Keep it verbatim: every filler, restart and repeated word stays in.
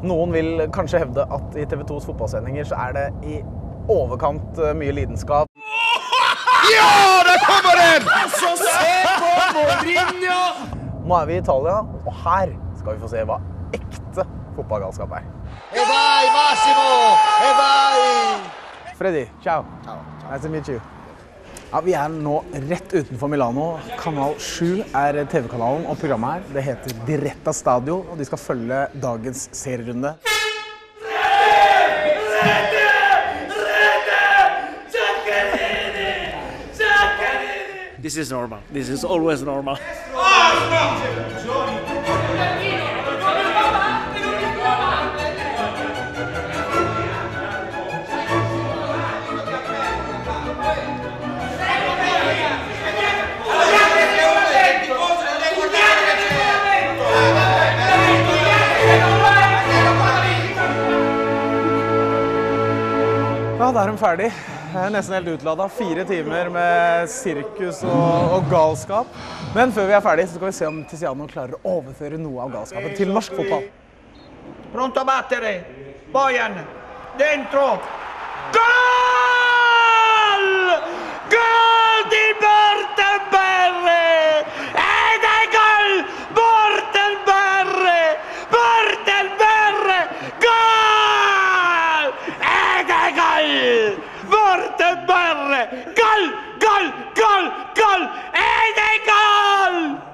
Noen vil kanskje hevde at i T V tos fotballsendinger så er det i overkant mye lidenskap. Ja, der kommer den! Så se på Mourinho! Nå er vi i Italia, og her skal vi få se hva ekte fotballgalskap er. E vai Massimo! E vai! Freddy, ciao. Nice to meet you. Ja, vi er nå rett utenfor Milano. Kanal sju er T V-kanalen, og programmet her, det heter Diretta Stadio, og de skal følge dagens serierunde. This is normal. This is always normal. Ja, da er de ferdig. Jeg er nesten helt utladet. Fire timer med sirkus og, og galskap. Men før vi er ferdig, så skal vi se om Tiziano klarer å overføre noe av galskapen til norsk fotball. Pronto a battere. Bojan. Dentro. Gol! Gol di Bortenberre! Ed è gol! Bortenberre! Bortenberre! Gol! Ed è gol! Bortenberre! Gol! Gol! Gol! Gol! Ed è gol!